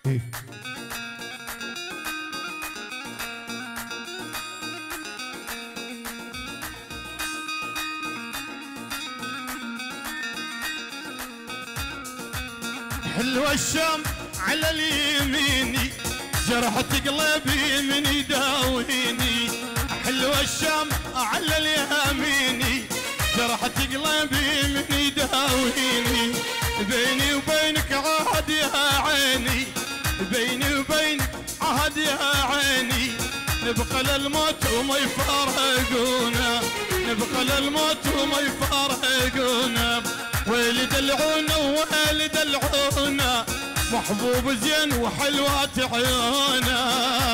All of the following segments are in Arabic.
حلوة الشام على اليميني، جرحت قلبي من يداويني. حلوة الشام على اليميني، جرحت قلبي من يداويني. بيني وبينك عهد يا عيني، بيني وبينك عهد يا عيني. نبقى للموت وما يفارقونا، نبقى للموت وما يفارقونا. ويلي دلعونا ويلي دلعونا، محبوب زين وحلوات عيونا.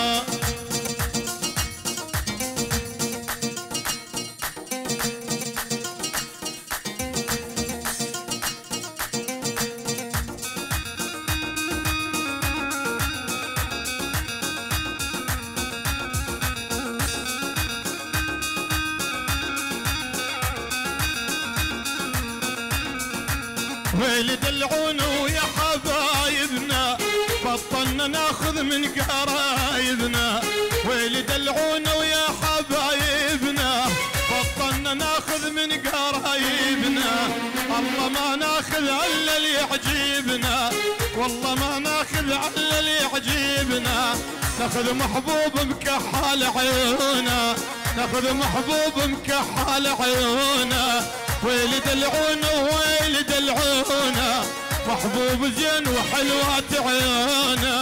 ويلي دلعونا ويا حبايبنا، بطلنا ناخذ من قرايبنا. ويلي دلعونا ويا حبايبنا، بطلنا ناخذ من قرايبنا. والله ما ناخذ الا اللي يعجبنا، والله ما ناخذ الا اللي يعجبنا. ناخذ محبوب مكحل عيونا، ناخذ محبوب مكحل عيونا. ويلي دلعونا ويلي دلعونا، محبوب زين وحلوات عيونا.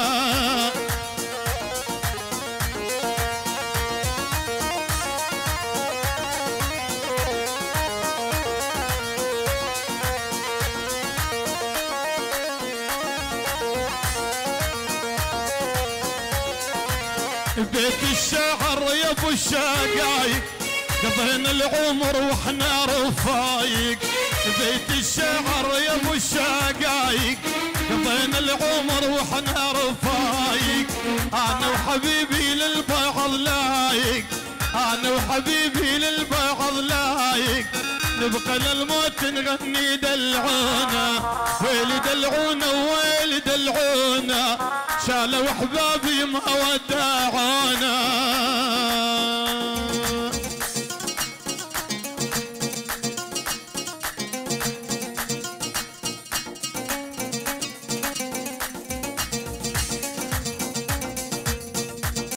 بيت الشعر يا ابو الشقايق، قضينا العمر واحنا رفايق. بيت الشعر يا ابو الشقايق، قضينا العمر واحنا رفايق. انا وحبيبي للبعض لايق، انا وحبيبي للبعض لايق. نبقى للموت نغني دلعونا، ويلي دلعونا ويلي دلعونا. شالوا احبابي ما وداعونا.